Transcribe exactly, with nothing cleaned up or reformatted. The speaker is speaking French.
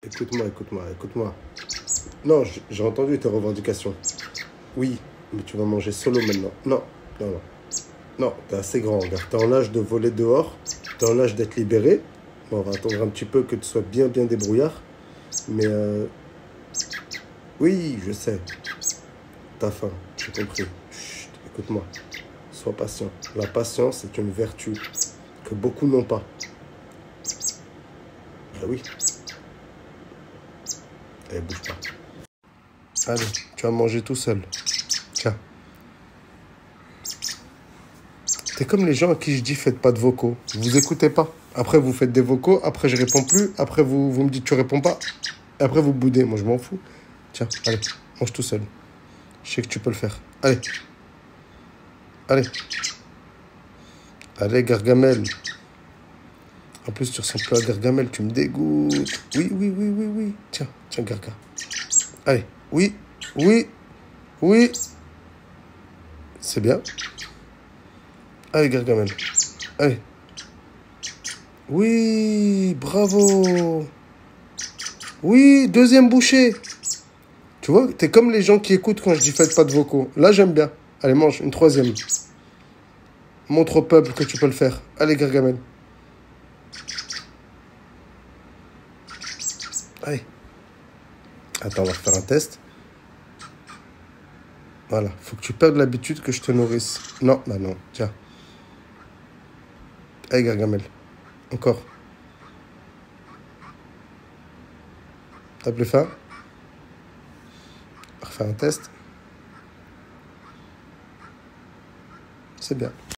Écoute-moi, écoute-moi, écoute-moi. Non, j- j'ai entendu tes revendications. Oui, mais tu vas manger solo maintenant. Non, non, non. Non, t'es assez grand, regarde. T'es en âge de voler dehors. T'es en âge d'être libéré. Bon, on va attendre un petit peu que tu sois bien, bien débrouillard. Mais euh, oui, je sais. T'as faim, j'ai compris. Chut, écoute-moi. Sois patient. La patience est une vertu que beaucoup n'ont pas. Ah oui, elle bouge pas. Allez, tu vas manger tout seul. Tiens. T'es comme les gens à qui je dis faites pas de vocaux. Vous écoutez pas. Après, vous faites des vocaux. Après, je réponds plus. Après, vous, vous me dites tu réponds pas. Et après, vous boudez. Moi, je m'en fous. Tiens, allez, mange tout seul. Je sais que tu peux le faire. Allez, allez. Allez, Gargamel. En plus, tu ressembles plus à Gargamel. Tu me dégoûtes. Oui, oui, oui, oui, oui. Tiens, tiens, Garga. Allez. Oui, oui, oui. C'est bien. Allez, Gargamel. Allez. Oui, bravo. Oui, deuxième bouchée. Tu vois, t'es comme les gens qui écoutent quand je dis faites pas de vocaux. Là, j'aime bien. Allez, mange une troisième. Montre au peuple que tu peux le faire. Allez, Gargamel. Allez. Attends, on va refaire un test. Voilà. Faut que tu perdes l'habitude que je te nourrisse. Non, bah non. Tiens. Allez, Gargamel. Encore. T'as plus faim? On va refaire un test. C'est bien.